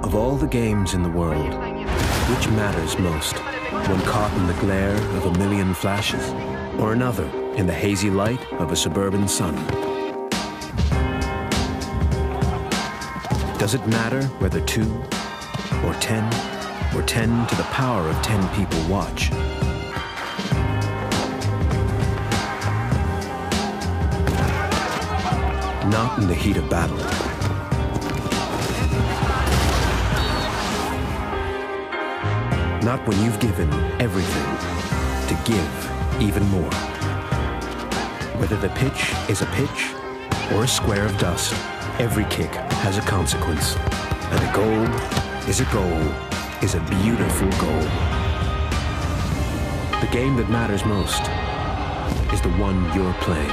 Of all the games in the world, which matters most? One caught in the glare of a million flashes, or another in the hazy light of a suburban sun? Does it matter whether 2 or 10 or 10 to the power of 10 people watch? Not in the heat of battle. Not when you've given everything to give even more. Whether the pitch is a pitch or a square of dust, every kick has a consequence. And a goal is a beautiful goal. The game that matters most is the one you're playing.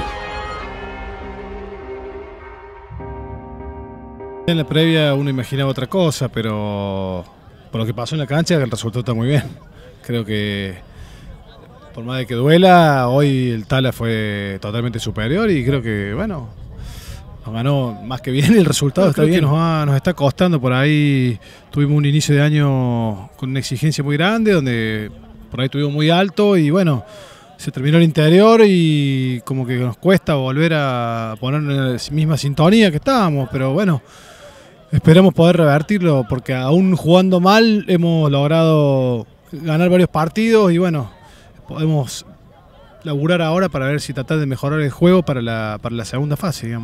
En la previa uno imaginaba otra cosa, pero por lo que pasó en la cancha el resultado está muy bien. Creo que por más de que duela, hoy el Tala fue totalmente superior y creo que, bueno, nos ganó más que bien, el resultado está bien. Nos está costando por ahí. Tuvimos un inicio de año con una exigencia muy grande, donde por ahí estuvimos muy alto y bueno, se terminó el interior y como que nos cuesta volver a poner en la misma sintonía que estábamos, pero bueno, esperamos poder revertirlo porque aún jugando mal hemos logrado ganar varios partidos y bueno, podemos laburar ahora para ver si tratar de mejorar el juego para la segunda fase, digamos.